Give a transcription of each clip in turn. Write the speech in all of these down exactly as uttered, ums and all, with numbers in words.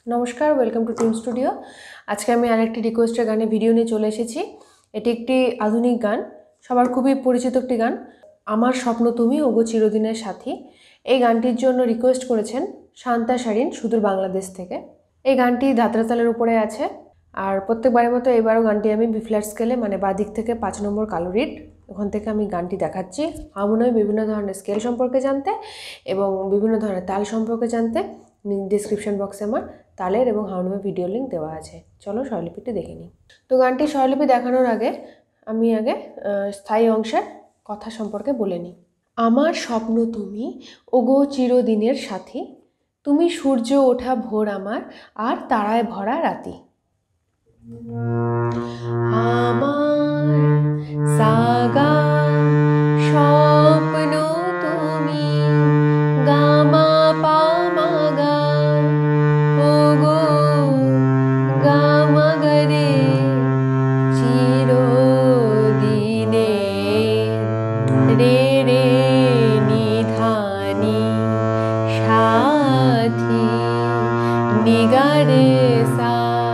নমস্কার, welcome to team studio. আজকে আমি আরেকটি রিকোয়েস্টের গানে ভিডিও নিয়ে চলে এসেছি। এটি একটি আধুনিক গান, সবার খুবই পরিচিত একটি গান, আমার স্বপ্ন তুমি ওগো চিরদিনের সাথী। এই গানটির জন্য রিকোয়েস্ট করেছেন শান্তা শারিন, সুদূর বাংলাদেশ থেকে। এই গানটি ধাত্রা তালের উপরে আছে, আর প্রত্যেকবারের মতো এবারও গানটি আমি বি ফ্ল্যাট স্কেলে, মানে বাদিক থেকে পাঁচ নম্বর কালো রিড, ওখান থেকে আমি গানটি দেখাচ্ছি। হারমোনিয়ামে বিভিন্ন ধরনের স্কেল সম্পর্কে জানতে এবং বিভিন্ন ধরনের তাল সম্পর্কে জানতে ডিসক্রিপশন বক্সে আমার তালের এবং হারমোনিয়ামের ভিডিও লিঙ্ক দেওয়া আছে। চলো স্বরলিপিটি দেখে নিই। তো গানটির স্বরলিপি দেখানোর আগে আমি আগে স্থায়ী অংশের কথা সম্পর্কে বলে নিই। আমার স্বপ্ন তুমি ওগো চিরদিনের সাথী, তুমি সূর্য ওঠা ভোর আমার আর তারায় ভরা রাতি। আমার সাগা স্বপ্ন তুমি গামা পামা গা ওগো গামা গরে চিরদিনে রে রে নিধানি সাথী নিগারে সা।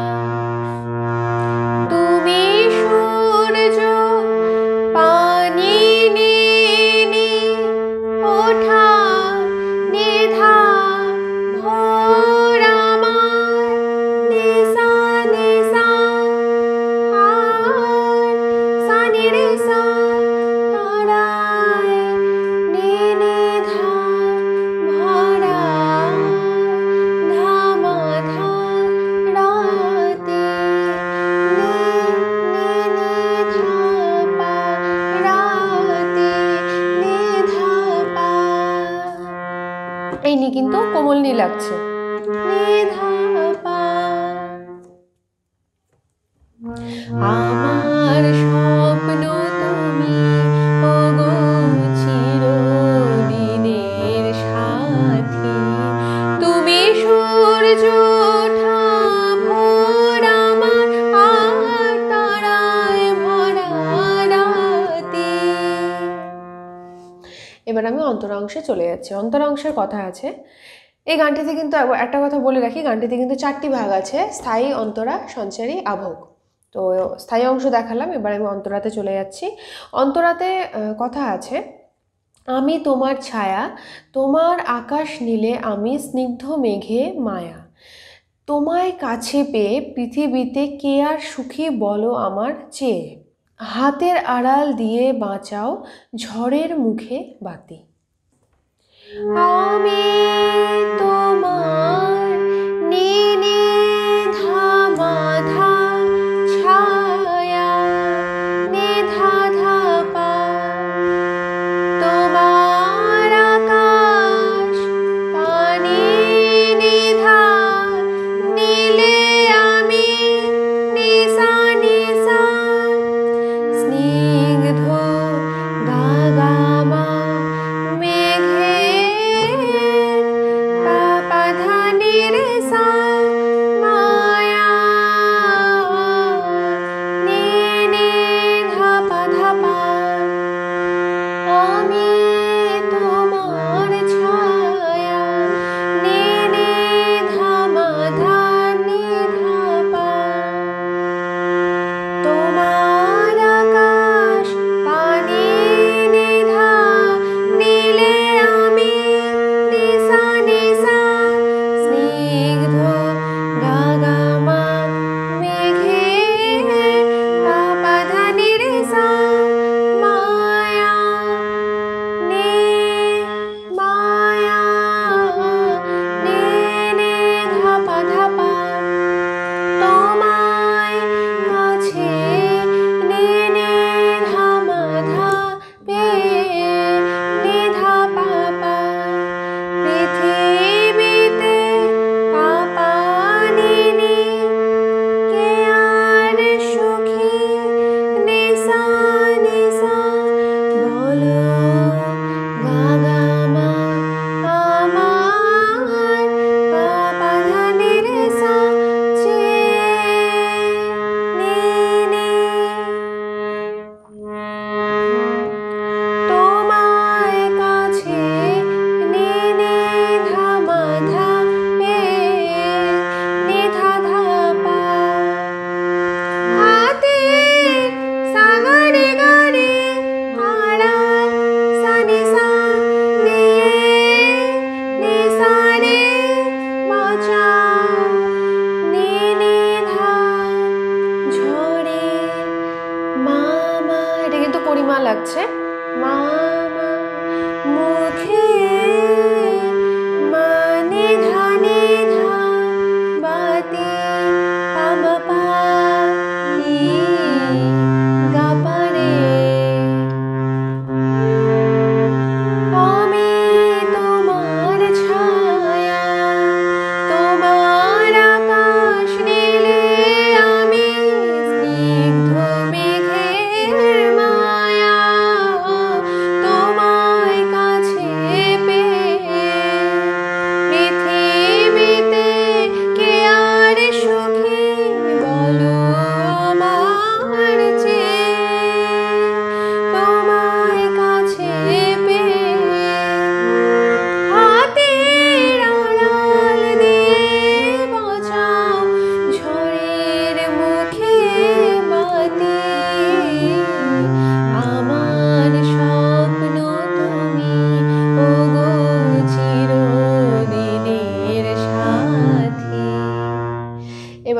তুমি সূর্য পানি নিনি ওঠা নিধা ভোর আমার নিসা নিসা আর সানি রে সা তারায় নিধা ভরা ধামা ধা রাতে এই নি কিন্তু কোমল নি লাগছে। আমার স্বপ্ন তুমি ওগো চিরদিনের সাথী, তুমি সূর্য ওঠা ভোর আমার আর তারায় ভরা রাতে। এবার আমি অন্তরাংশে চলে যাচ্ছি। অন্তরাংশের কথা আছে এই গানটিতে, কিন্তু একটা কথা বলে রাখি, গানটিতে কিন্তু চারটি ভাগ আছে: স্থায়ী, অন্তরা, সঞ্চারী, আভোগ। তো স্থায়ী অংশ দেখালাম, এবার আমি অন্তরাতে চলে যাচ্ছি। অন্তরাতে কথা আছে, আমি তোমার ছায়া, তোমার আকাশ নীলে আমি স্নিগ্ধ মেঘে মায়া, তোমায় কাছে পেয়ে পৃথিবীতে কে আর সুখী বলো আমার চেয়ে, হাতের আড়াল দিয়ে বাঁচাও ঝড়ের মুখে বাতি। আমি তোমার নীনে ধামা ধা ছায়া নিধা ধা পা, তোমার আকাশ পানি নিধা নীলে আমি নিসা নিসা স্নিগ্ধ গা গা মা মেঘে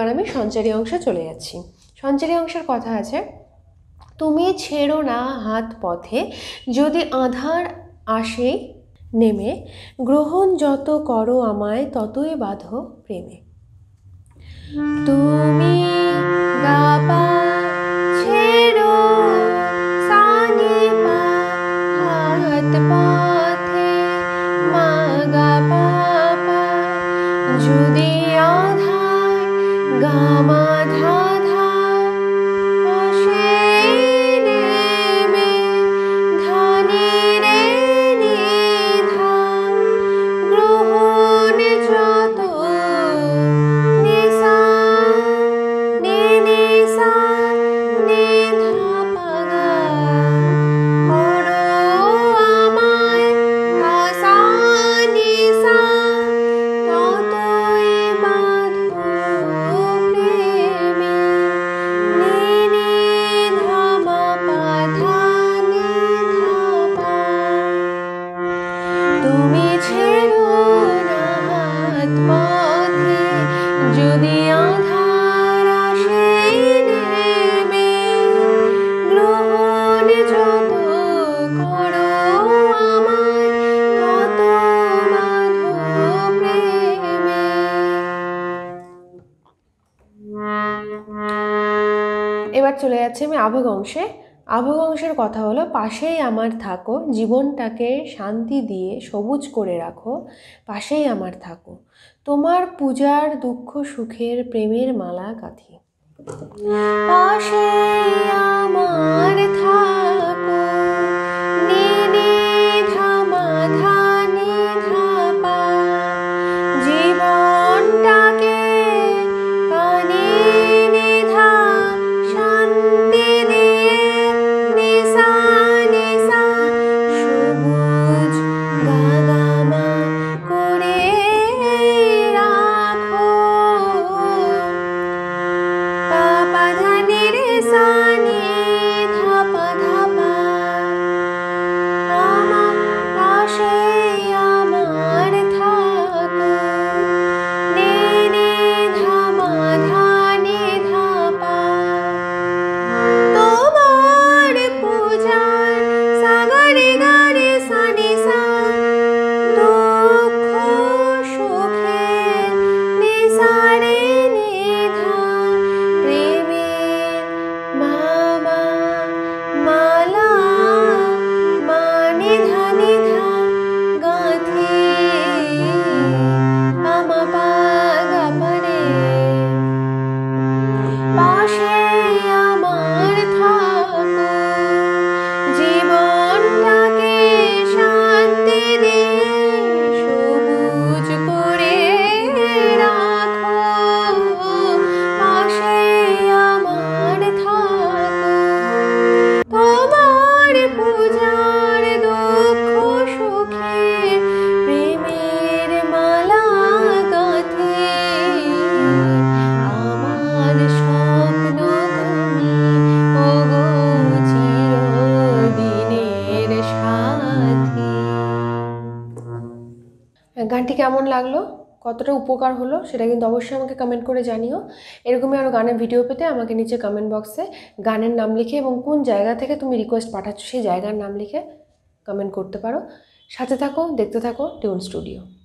এবার আমি সঞ্চারী অংশে চলে যাচ্ছি। সঞ্চারী অংশের কথা আছে, তুমি ছেড়ো না হাত পথে, যদি আঁধার আসে নেমে, গ্রহণ যত করো আমায় ততই বাঁধো প্রেমে। তুমি গা পা ছেড়ো সানি পা হাত পথে, মা গা পা পা, যদি আধার গা মা ধা ধা আসে নেমে, ধানি রে নি ধা, গ্রহণ যত নিসা নি নিসা নি ধা পা গা, করো আমায় আসা নিসা ততই বাঁধো প্রেমে, নি নি ধা মা পা ধা নি ধা পা। তুমি ছেড়ো না হাত পথে, যদি আঁধার আসে নেমে, গ্রহণ যত করো আমায় তত বাঁধো প্রেমে। এবার চলে যাচ্ছে আমি আভোগ অংশে। আভোগ অংশের কথা হলো, পাশেই আমার থাকো, জীবনটাকে শান্তি দিয়ে সবুজ করে রাখো, পাশেই আমার থাকো, তোমার পূজার দুঃখ সুখের প্রেমের মালা গাঁথি। পাশেই আমার থাকো, নি নি ধা মা ধা নি ধা পা, জীবনটাকে কানে নিধা শান্তি দিয়ে, নিসা নিসা সবুজ গা গা মা করে রাখো, পা পা ধা নি রে সা নি ধা পা ধা পা, আমার পাশেই আমার থাকো, নি নি ধা মা ধা নি ধা পা, তোমার পূজার সা গা রে গা রে সা নি সা, দুঃখ সুখের নিসা রে নি ধা, প্রেমের মামা মালা মা নি ধা নি ধা গাঁথি, আমা পা গা পা রে। পাশেই আমার থাকো, জীবনটাকে শান্তি দিয়ে সবুজ করে রাখো, পাশেই আমার থাকো, তোমার পূজার দুঃখ সুখের প্রেমের মালা গাঁথি, আমার স্বপ্ন তুমি ওগো চিরদিনের সাথী। গানটি কেমন লাগলো, কতটা উপকার হলো সেটা কিন্তু অবশ্যই আমাকে কমেন্ট করে জানিও। এরকমই আরও গানের ভিডিও পেতে আমাকে নিচে কমেন্ট বক্সে গানের নাম লিখে এবং কোন জায়গা থেকে তুমি রিকোয়েস্ট পাঠাচ্ছ সেই জায়গার নাম লিখে কমেন্ট করতে পারো। সাথে থাকো, দেখতে থাকো টিউন স্টুডিও।